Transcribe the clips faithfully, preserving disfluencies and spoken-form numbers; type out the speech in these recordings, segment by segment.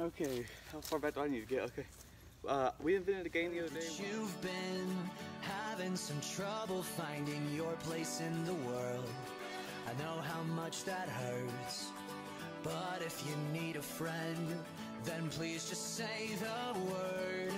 Okay, how far back do I need to get? Okay. Uh, we invented a game the other day. You've been having some trouble finding your place in the world. I know how much that hurts, but if you need a friend, then please just say the word.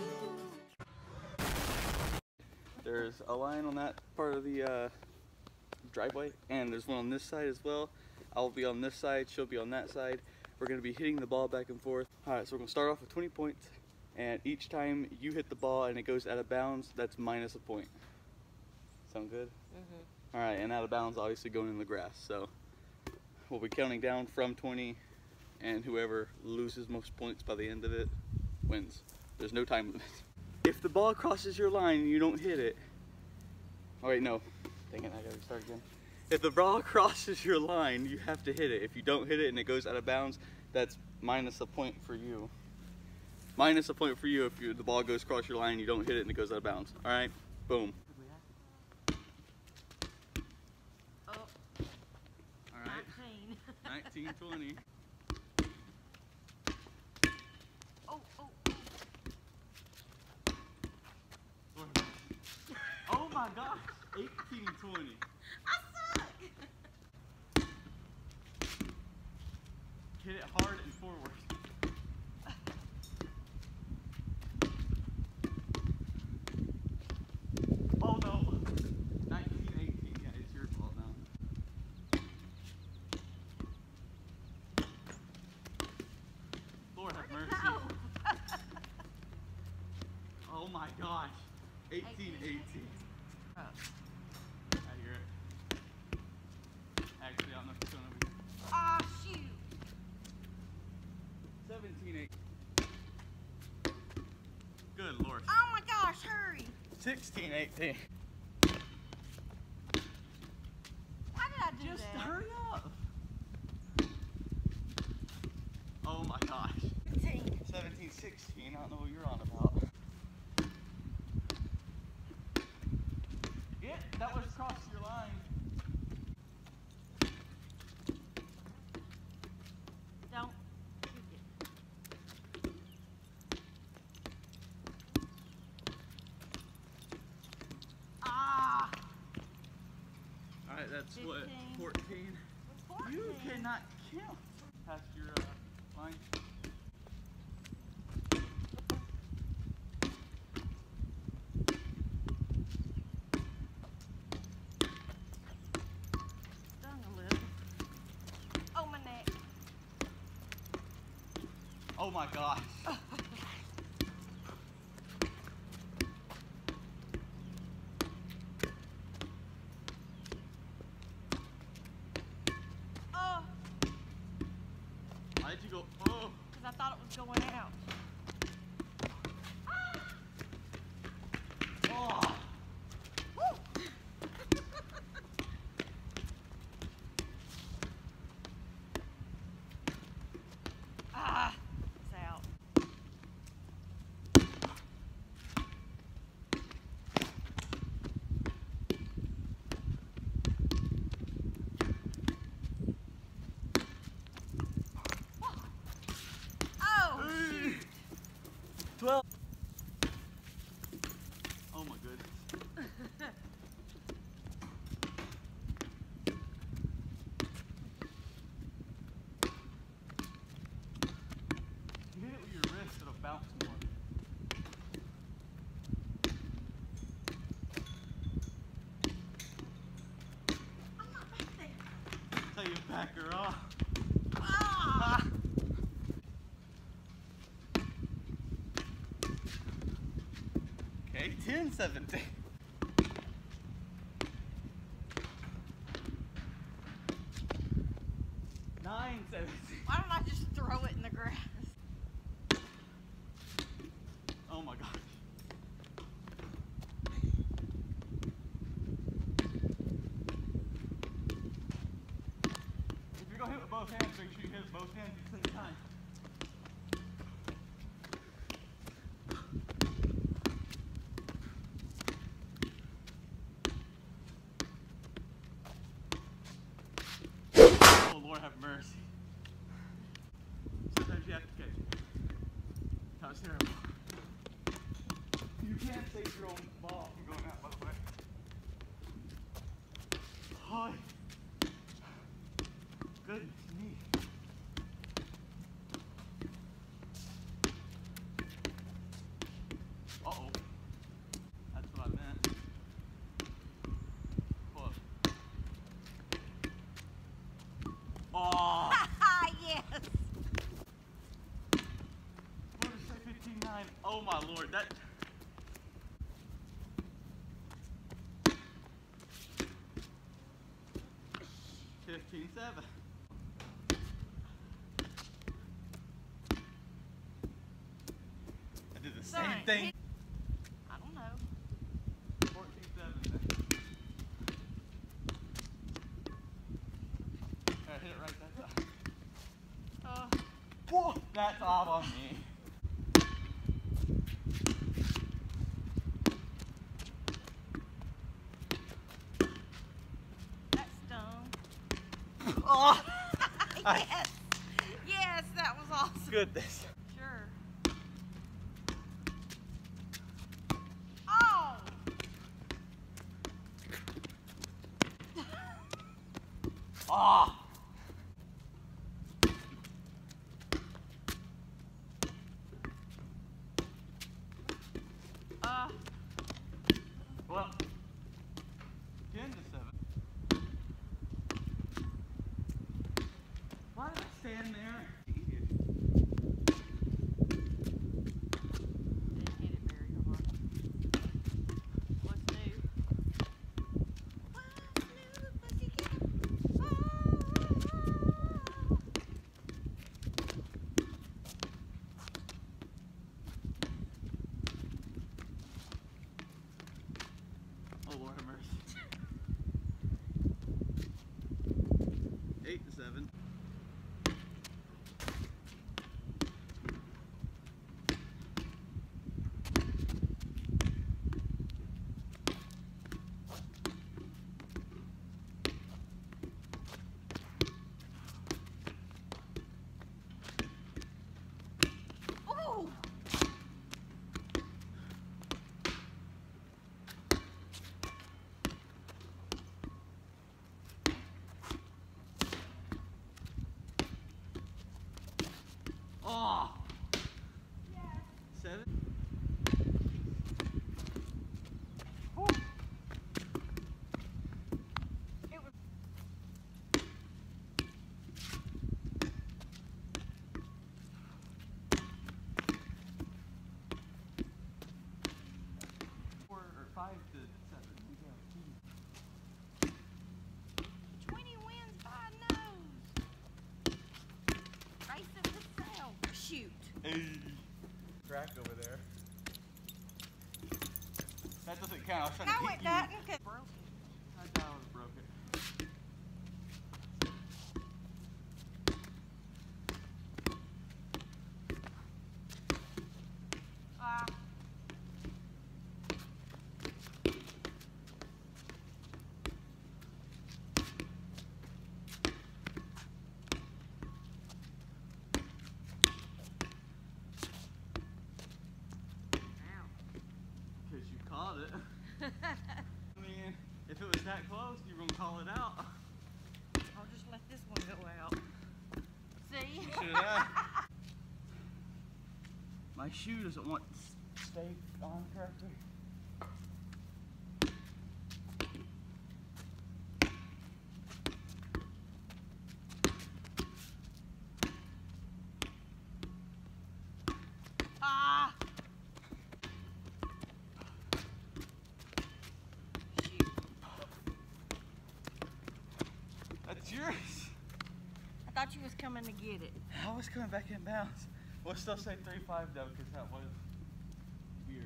There's a line on that part of the uh, driveway, and there's one on this side as well. I'll be on this side, she'll be on that side. We're going to be hitting the ball back and forth. Alright, so we're going to start off with twenty points, and each time you hit the ball and it goes out of bounds, that's minus a point. Sound good? Mm-hmm. Alright, and out of bounds obviously going in the grass. So we'll be counting down from twenty, and whoever loses most points by the end of it wins. There's no time limit. If the ball crosses your line and you don't hit it, oh wait, no. Dang it, I gotta start again. If the ball crosses your line, you have to hit it. If you don't hit it and it goes out of bounds, that's minus a point for you. Minus a point for you if you, the ball goes across your line and you don't hit it and it goes out of bounds. All right, boom. Oh. All right. nineteen. nineteen, twenty. Oh, oh. Oh my gosh, eighteen, twenty. I suck. Hit it hard and forward. Oh no. nineteen, eighteen. Yeah, it's your fault now. Lord have mercy. Oh my gosh. eighteen, eighteen. Oh. I hear it. Actually, I don't know if it's going over here. Ah, shoot. seventeen, eighteen. Good Lord. Oh my gosh, hurry. sixteen, eighteen. Why did I do Just that? hurry up. Oh my gosh. seventeen. seventeen, sixteen. I don't know what you're on about. Yeah, that was across your line. Don't shoot it. Ah. Alright, that's fifteen. what, fourteen? fourteen. You cannot count past your uh, line. Stung a little. Oh, my neck. Oh my gosh. Oh, Why did you go? Oh. because I thought it was going out. Oh. Woo. Ah, it's out. Oh, shoot. twelve. Oh my goodness. You hit it with your wrist, it'll bounce more. I'm not back there. Tell you back her off. Ah. Okay, ten, seventeen. nine, seventeen. Why don't I just throw it in the grass? Oh my gosh. If you're gonna hit with both hands, make sure you hit with both hands at the same time. Oh Lord have mercy. Sometimes you have to catch it. was terrible. You can't save your own ball from going out, by the way. Hi. Goodness me. Uh-oh. That's what I meant. Look. Oh! Yes. What did it say, fifteen nine? Oh my lord, that... fifteen seven. I did the Son, same thing. hit- I don't know. fourteen seven. I hit it right that time. Uh, Whoa, that's off on me. that stung. Oh, Yes. Yes, that was awesome. goodness. Sure. Oh! Ah. Uh, Well, ten to seven. Why did I stand there? didn't hit it very hard. What's new? What's new, pussycat? Oh. Oh Lord have mercy. Eight to seven. Ooh. Oh. Seven. Whew. It was. Four or five to seven. twenty wins by nose. Racing the cell. Shoot. Hey. Crack over there. That doesn't count. I was trying No, to it hit you. doesn't. 'Cause broke it. I thought I was broke it. Ah. Ow. Because you caught it. I mean, if it was that close, you were going to call it out. I'll just let this one go out. See? Should have. My shoe doesn't want to stay on correctly. Ah. Shoot. That's yours. I thought you was coming to get it. I was coming back in bounds. We'll still say three five though, because that was weird.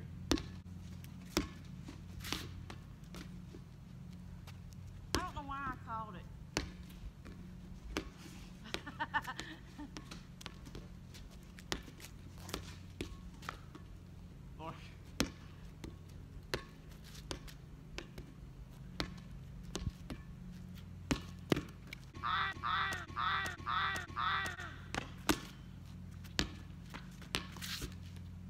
I don't know why I called it. Lord. Ah, ah, ah, ah, ah.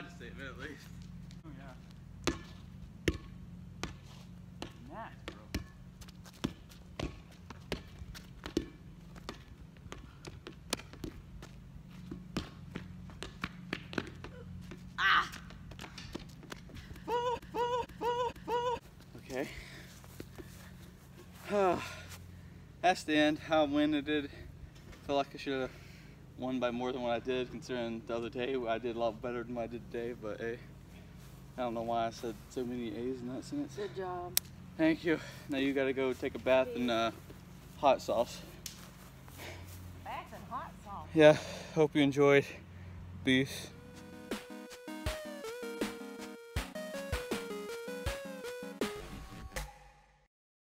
tried to save it at least. Oh yeah. Nice, bro. Ah! Okay. That's the end. How I'm winning did. Feel like I should have won by more than what I did, considering the other day I did a lot better than what I did today. But hey, I don't know why I said so many A's in that sentence. Good job. Thank you. Now you gotta go take a bath in uh, hot sauce. Bath and hot sauce. Yeah. Hope you enjoyed. Peace.